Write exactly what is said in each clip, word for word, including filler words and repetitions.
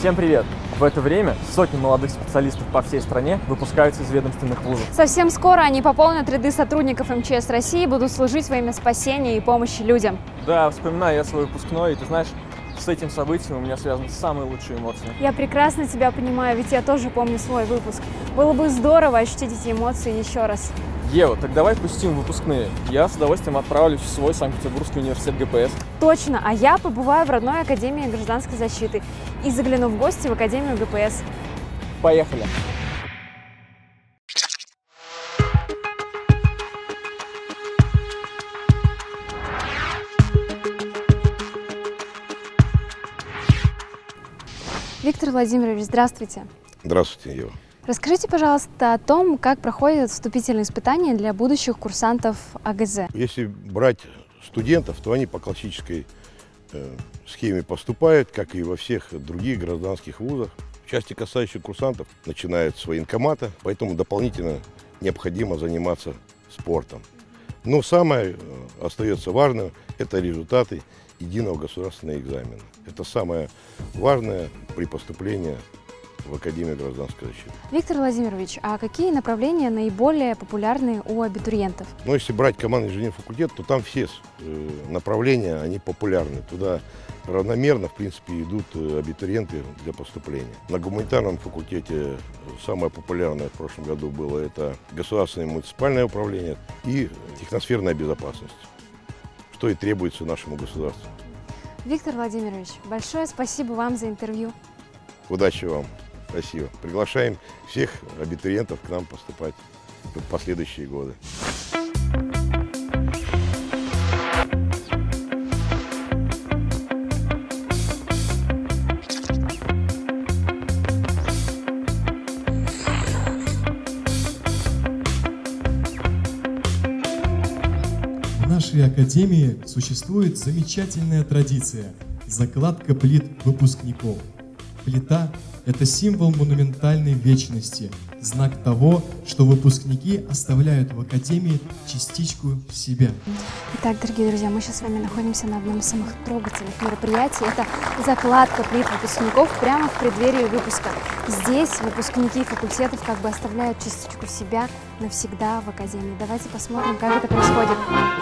Всем привет! В это время сотни молодых специалистов по всей стране выпускаются из ведомственных вузов. Совсем скоро они пополнят ряды сотрудников эм че эс России и будут служить во имя спасения и помощи людям. Да, вспоминаю я свой выпускной, и ты знаешь, с этим событием у меня связаны самые лучшие эмоции. Я прекрасно тебя понимаю, ведь я тоже помню свой выпуск. Было бы здорово ощутить эти эмоции еще раз. Ева, так давай пустим выпускные. Я с удовольствием отправлюсь в свой Санкт-Петербургский университет гэ пэ эс. Точно, а я побываю в родной Академии гражданской защиты и загляну в гости в Академию гэ пэ эс. Поехали! Виктор Владимирович, здравствуйте. Здравствуйте, Ева. Расскажите, пожалуйста, о том, как проходят вступительные испытания для будущих курсантов а гэ зэ. Если брать студентов, то они по классической э, схеме поступают, как и во всех других гражданских вузах. В части, касающейся курсантов, начинают с военкомата, поэтому дополнительно необходимо заниматься спортом. Но самое э, остается важным – это результаты единого государственного экзамена. Это самое важное при поступлении в Академию гражданской защиты. Виктор Владимирович, а какие направления наиболее популярны у абитуриентов? Ну, если брать командный инженерный факультет, то там все э, направления, они популярны. Туда равномерно, в принципе, идут абитуриенты для поступления. На гуманитарном факультете самое популярное в прошлом году было это государственное муниципальное управление и техносферная безопасность, что и требуется нашему государству. Виктор Владимирович, большое спасибо вам за интервью. Удачи вам. Спасибо. Приглашаем всех абитуриентов к нам поступать в последующие годы. В нашей академии существует замечательная традиция – закладка плит выпускников. Плита – это символ монументальной вечности, знак того, что выпускники оставляют в академии частичку себя. Итак, дорогие друзья, мы сейчас с вами находимся на одном из самых трогательных мероприятий. Это закладка плит выпускников прямо в преддверии выпуска. Здесь выпускники факультетов как бы оставляют частичку себя навсегда в академии. Давайте посмотрим, как это происходит.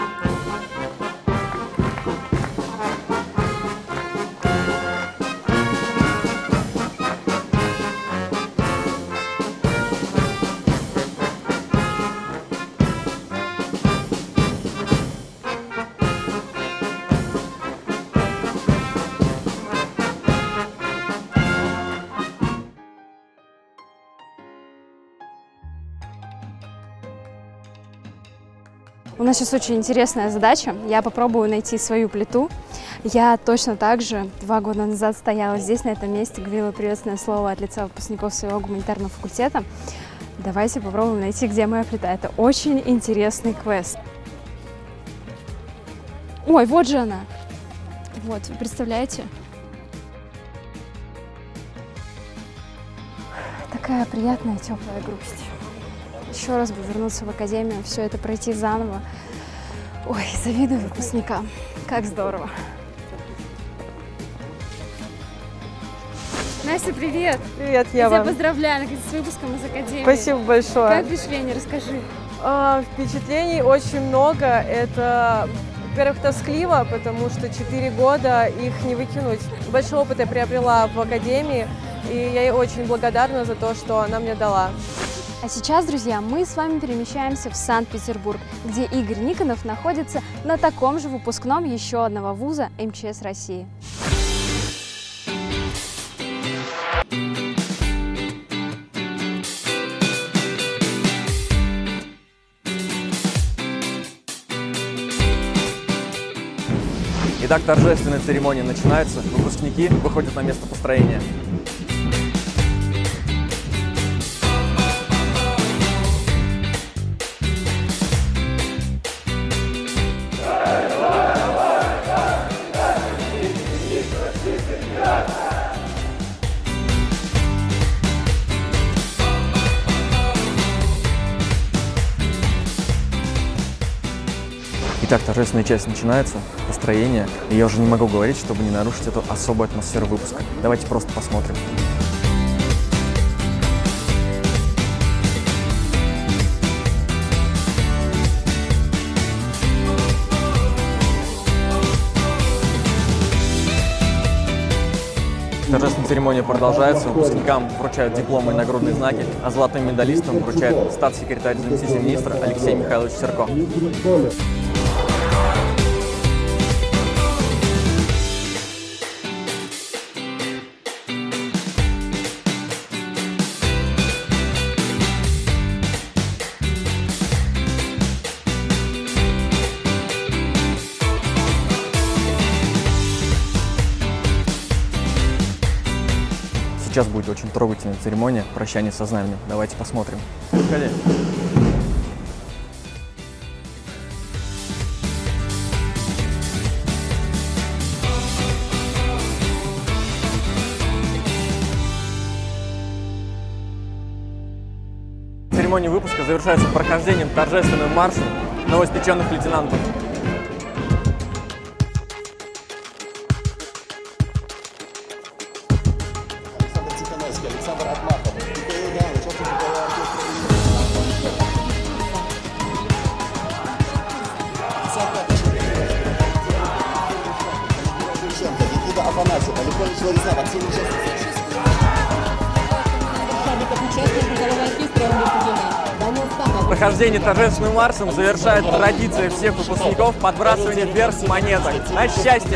У нас сейчас очень интересная задача. Я попробую найти свою плиту. Я точно так же два года назад стояла здесь, на этом месте, говорила приветственное слово от лица выпускников своего гуманитарного факультета. Давайте попробуем найти, где моя плита. Это очень интересный квест. Ой, вот же она. Вот, вы представляете? Такая приятная, теплая грусть. Еще раз бы вернуться в академию, все это пройти заново. Ой, завидую выпускникам. Как здорово. Настя, привет! Привет, Я Ева. тебя поздравляю, наконец, с выпуском из академии. Спасибо большое. Как впечатление? Расскажи. А, впечатлений очень много. Это, во-первых, тоскливо, потому что четыре года их не выкинуть. Большой опыт я приобрела в академии, и я ей очень благодарна за то, что она мне дала. А сейчас, друзья, мы с вами перемещаемся в Санкт-Петербург, где Игорь Никонов находится на таком же выпускном еще одного вуза эм че эс России. Итак, торжественная церемония начинается, выпускники выходят на место построения. Итак, торжественная часть начинается, построение. И я уже не могу говорить, чтобы не нарушить эту особую атмосферу выпуска. Давайте просто посмотрим. Торжественная церемония продолжается, выпускникам вручают дипломы и нагрудные знаки, а золотым медалистам вручает статс-секретарь заместитель министра Алексей Михайлович Серко. Сейчас будет очень трогательная церемония прощания со знаменем. Давайте посмотрим. Ходи. Церемония выпуска завершается прохождением торжественным маршем новоиспеченных лейтенантов. Прохождение торжественным маршем завершает традиция всех выпускников подбрасывания вверх монеток. На счастье!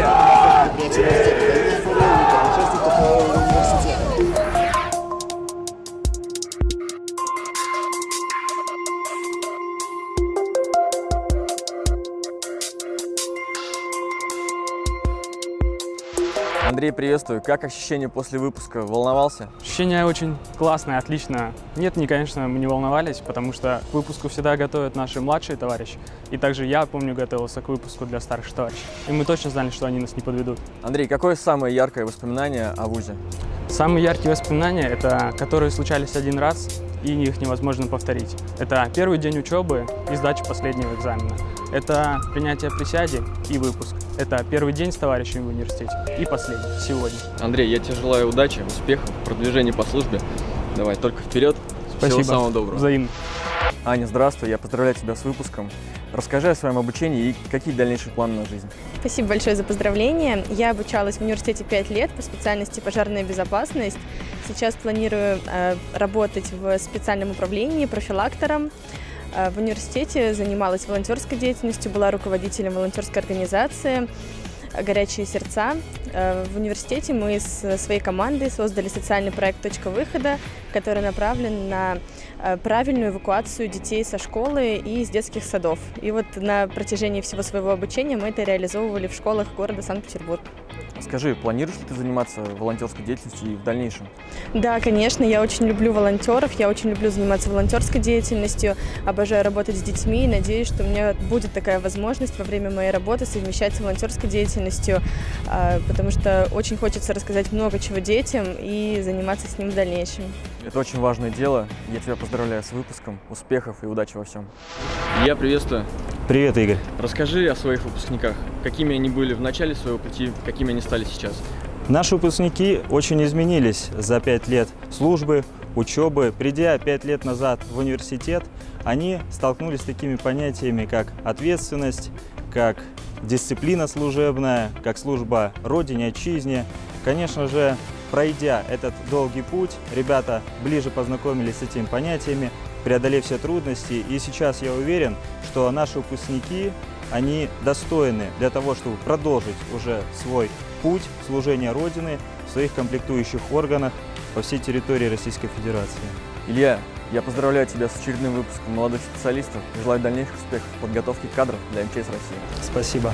Андрей, приветствую. Как ощущения после выпуска? Волновался? Ощущения очень классные, отлично. Нет, не, конечно, мы не волновались, потому что к выпуску всегда готовят наши младшие товарищи. И также я, помню, готовился к выпуску для старших товарищей. И мы точно знали, что они нас не подведут. Андрей, какое самое яркое воспоминание о вузе? Самые яркие воспоминания – это которые случались один раз, и их невозможно повторить. Это первый день учебы и сдача последнего экзамена. Это принятие присяги и выпуск. Это первый день с товарищами в университете и последний, сегодня. Андрей, я тебе желаю удачи, успехов, продвижения по службе. Давай, только вперед. Спасибо. Всего самого доброго. Взаимно. Аня, здравствуй, я поздравляю тебя с выпуском. Расскажи о своем обучении и какие дальнейшие планы на жизнь. Спасибо большое за поздравления. Я обучалась в университете пять лет по специальности пожарная безопасность. Сейчас планирую э, работать в специальном управлении профилактором. Э, в университете занималась волонтерской деятельностью, была руководителем волонтерской организации «Горячие сердца». Э, в университете мы с своей командой создали социальный проект «Точка выхода», который направлен на правильную эвакуацию детей со школы и из детских садов. И вот на протяжении всего своего обучения мы это реализовывали в школах города Санкт-Петербург. Скажи, планируешь ли ты заниматься волонтерской деятельностью и в дальнейшем? Да, конечно, я очень люблю волонтеров, я очень люблю заниматься волонтерской деятельностью, обожаю работать с детьми и надеюсь, что у меня будет такая возможность во время моей работы совмещать с волонтерской деятельностью, потому что очень хочется рассказать много чего детям и заниматься с ним в дальнейшем. Это очень важное дело. Я тебя поздравляю с выпуском, успехов и удачи во всем. Я приветствую. Привет, Игорь. Расскажи о своих выпускниках. Какими они были в начале своего пути, какими они стали сейчас? Наши выпускники очень изменились за пять лет службы, учебы. Придя пять лет назад в университет, они столкнулись с такими понятиями, как ответственность, как дисциплина служебная, как служба Родине, Отчизне. Конечно же, пройдя этот долгий путь, ребята ближе познакомились с этими понятиями, преодолев все трудности. И сейчас я уверен, что наши выпускники, они достойны для того, чтобы продолжить уже свой путь служения Родины в своих комплектующих органах по всей территории Российской Федерации. Илья, я поздравляю тебя с очередным выпуском молодых специалистов и желаю дальнейших успехов в подготовке кадров для эм че эс России. Спасибо.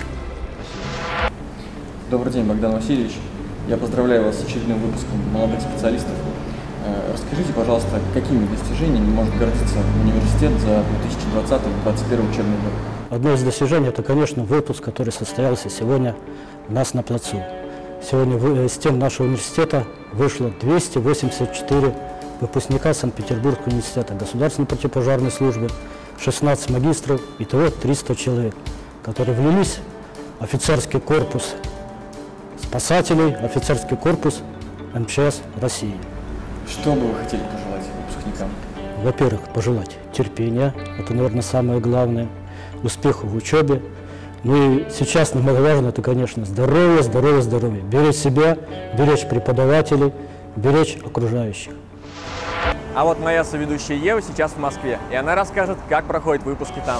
Добрый день, Богдан Васильевич. Я поздравляю вас с очередным выпуском молодых специалистов. Расскажите, пожалуйста, какими достижениями может гордиться университет за две тысячи двадцатый — две тысячи двадцать первый учебный год? Одно из достижений – это, конечно, выпуск, который состоялся сегодня у нас на плацу. Сегодня в стен нашего университета вышло двести восемьдесят четыре выпускника Санкт-Петербургского университета государственной противопожарной службы, шестнадцать магистров, итого триста человек. которые влились в офицерский корпус спасателей, офицерский корпус эм че эс России. Что бы вы хотели пожелать выпускникам? Во-первых, пожелать терпения, это, наверное, самое главное, успеху в учебе. Ну и сейчас немаловажно, это, конечно, здоровье, здоровье, здоровье. Беречь себя, беречь преподавателей, беречь окружающих. А вот моя соведущая Ева сейчас в Москве, и она расскажет, как проходят выпуски там.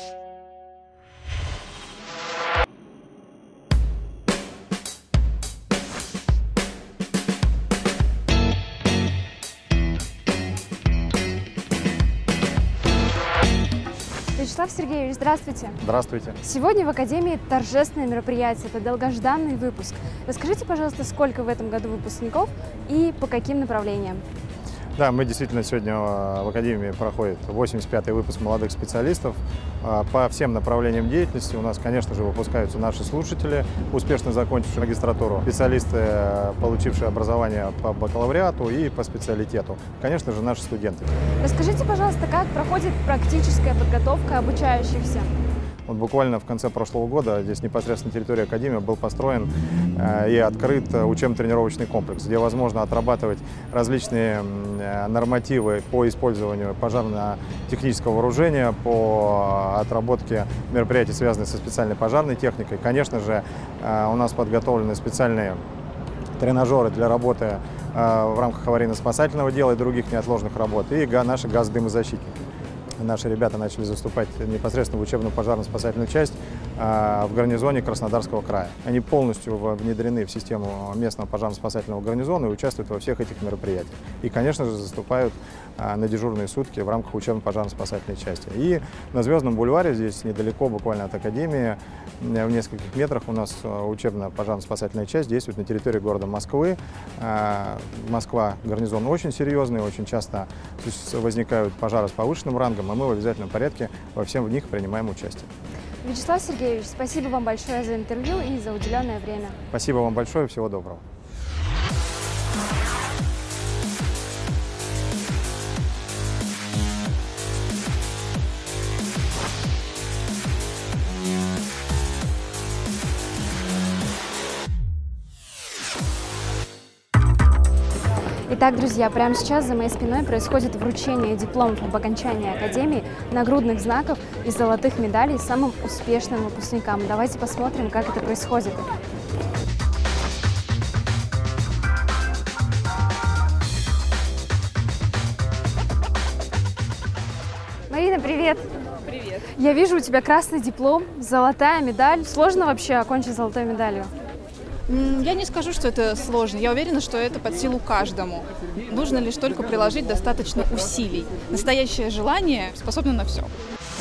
Вячеслав Сергеевич, здравствуйте. Здравствуйте. Сегодня в Академии торжественное мероприятие, это долгожданный выпуск. Расскажите, пожалуйста, сколько в этом году выпускников и по каким направлениям? Да, мы действительно сегодня в Академии проходит восемьдесят пятый выпуск молодых специалистов. По всем направлениям деятельности у нас, конечно же, выпускаются наши слушатели, успешно закончившие магистратуру, специалисты, получившие образование по бакалавриату и по специалитету, конечно же, наши студенты. Расскажите, пожалуйста, как проходит практическая подготовка обучающихся? Вот буквально в конце прошлого года здесь непосредственно на территории Академии был построен э, и открыт учебно-тренировочный комплекс, где возможно отрабатывать различные э, нормативы по использованию пожарно-технического вооружения, по отработке мероприятий, связанных со специальной пожарной техникой. Конечно же, э, у нас подготовлены специальные тренажеры для работы э, в рамках аварийно-спасательного дела и других неотложных работ, и га наши газодымозащитники. Наши ребята начали заступать непосредственно в учебную пожарно-спасательную часть э, в гарнизоне Краснодарского края. Они полностью внедрены в систему местного пожарно-спасательного гарнизона и участвуют во всех этих мероприятиях. И, конечно же, заступают э, на дежурные сутки в рамках учебно-пожарно-спасательной части. И на Звездном бульваре, здесь недалеко буквально от Академии, в нескольких метрах у нас учебно-пожарно-спасательная часть действует на территории города Москвы. Э, Москва гарнизон очень серьезный, очень часто возникают пожары с повышенным рангом, а мы в обязательном порядке во всем в них принимаем участие. Вячеслав Сергеевич, спасибо вам большое за интервью и за уделенное время. Спасибо вам большое, всего доброго. Итак, друзья, прямо сейчас за моей спиной происходит вручение дипломов об окончании Академии, нагрудных знаков и золотых медалей самым успешным выпускникам. Давайте посмотрим, как это происходит. Марина, привет! Привет! Я вижу у тебя красный диплом, золотая медаль. Сложно вообще окончить золотой медалью? Я не скажу, что это сложно. Я уверена, что это под силу каждому. Нужно лишь только приложить достаточно усилий. Настоящее желание способно на все.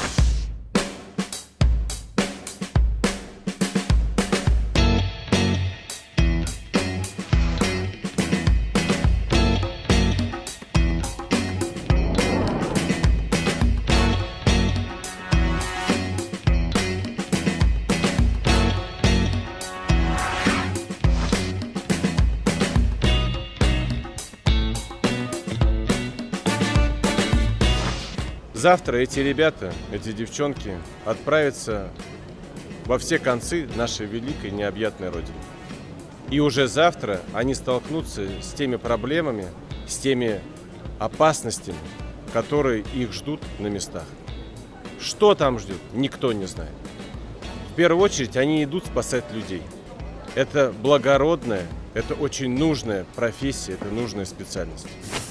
Завтра эти ребята, эти девчонки отправятся во все концы нашей великой необъятной Родины. И уже завтра они столкнутся с теми проблемами, с теми опасностями, которые их ждут на местах. Что там ждет, никто не знает. В первую очередь они идут спасать людей. Это благородная, это очень нужная профессия, это нужная специальность.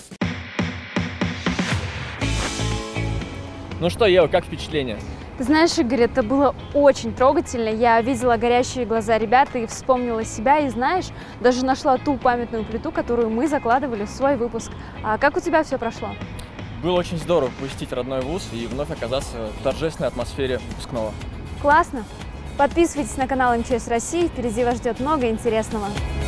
Ну что, Ева, как впечатление? Ты знаешь, Игорь, это было очень трогательно. Я видела горящие глаза ребят и вспомнила себя. И знаешь, даже нашла ту памятную плиту, которую мы закладывали в свой выпуск. А как у тебя все прошло? Было очень здорово посетить родной вуз и вновь оказаться в торжественной атмосфере выпускного. Классно! Подписывайтесь на канал эм че эс России, впереди вас ждет много интересного.